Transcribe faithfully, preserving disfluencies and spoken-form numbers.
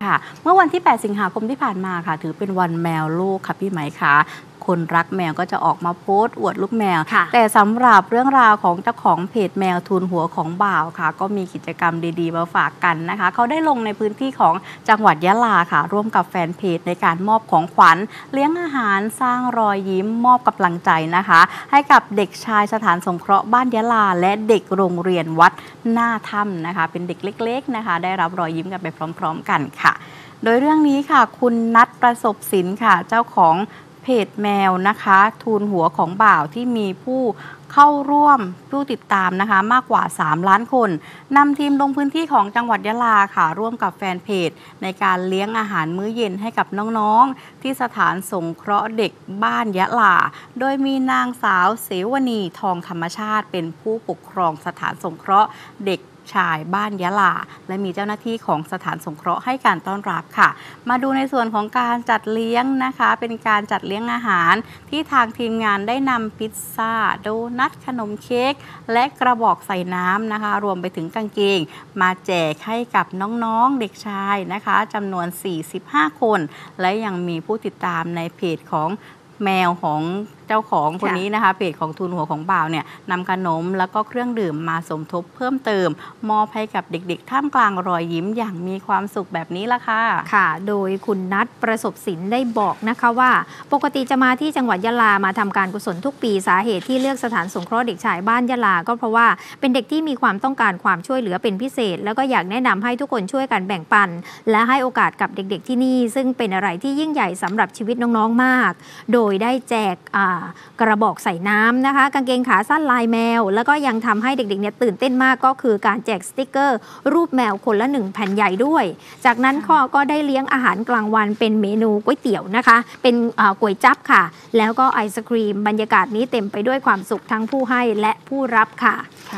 ค่ะเมื่อวันที่แปดสิงหาคมที่ผ่านมาค่ะถือเป็นวันแมวโลกค่ะพี่ไหมคะคนรักแมวก็จะออกมาโพสต์อวดลูกแมวแต่สำหรับเรื่องราวของเจ้าของเพจแมวทูลหัวของบ่าวค่ะก็มีกิจกรรมดีๆมาฝากกันนะคะเขาได้ลงในพื้นที่ของจังหวัดยะลาค่ะร่วมกับแฟนเพจในการมอบของขวัญเลี้ยงอาหารสร้างรอยยิ้มมอบกำลังใจนะคะให้กับเด็กชายสถานสงเคราะห์บ้านยะลาและเด็กโรงเรียนวัดหน้าถ้ำนะคะเป็นเด็กเล็กๆนะคะได้รับรอยยิ้มกันไปพร้อมๆกันค่ะโดยเรื่องนี้ค่ะคุณนัทประสบศิลป์ค่ะเจ้าของเพจแมวนะคะทูลหัวของบ่าวที่มีผู้เข้าร่วมผู้ติดตามนะคะมากกว่าสามล้านคนนำทีมลงพื้นที่ของจังหวัดยะลาค่ะร่วมกับแฟนเพจในการเลี้ยงอาหารมื้อเย็นให้กับน้องๆที่สถานสงเคราะห์เด็กบ้านยะลาโดยมีนางสาวเสวณีทองธรรมชาติเป็นผู้ปกครองสถานสงเคราะห์เด็กชายบ้านยะลาและมีเจ้าหน้าที่ของสถานสงเคราะห์ให้การต้อนรับค่ะมาดูในส่วนของการจัดเลี้ยงนะคะเป็นการจัดเลี้ยงอาหารที่ทางทีมงานได้นำพิซซ่าโดนัทขนมเค้กและกระบอกใส่น้ำนะคะรวมไปถึงกางเกงมาแจกให้กับน้องๆเด็กชายนะคะจำนวนสี่สิบห้าคนและยังมีผู้ติดตามในเพจของแมวของเจ้าของคนนี้นะคะเพจของทูลหัวของบ่าวเนี่ยนำขนมแล้วก็เครื่องดื่มมาสมทบเพิ่มเติมมอบให้กับเด็กๆท่ามกลางรอยยิ้มอย่างมีความสุขแบบนี้ละค่ะค่ะโดยคุณนัทประสบศิลป์ได้บอกนะคะว่าปกติจะมาที่จังหวัดยะลามาทำการกุศลทุกปีสาเหตุที่เลือกสถานสงเคราะห์เด็กชายบ้านยะลาก็เพราะว่าเป็นเด็กที่มีความต้องการความช่วยเหลือเป็นพิเศษแล้วก็อยากแนะนำให้ทุกคนช่วยกันแบ่งปันและให้โอกาสกับเด็กๆที่นี่ซึ่งเป็นอะไรที่ยิ่งใหญ่สำหรับชีวิตน้องๆมากโดยได้แจกกระบอกใส่น้ำนะคะกางเกงขาสั้นลายแมวแล้วก็ยังทำให้เด็กๆเนี่ยตื่นเต้นมากก็คือการแจกสติกเกอร์รูปแมวคนละหนึ่งแผ่นใหญ่ด้วยจากนั้นข้อก็ได้เลี้ยงอาหารกลางวันเป็นเมนูก๋วยเตี๋ยวนะคะเป็นก๋วยจั๊บค่ะแล้วก็ไอศครีมบรรยากาศนี้เต็มไปด้วยความสุขทั้งผู้ให้และผู้รับค่ะ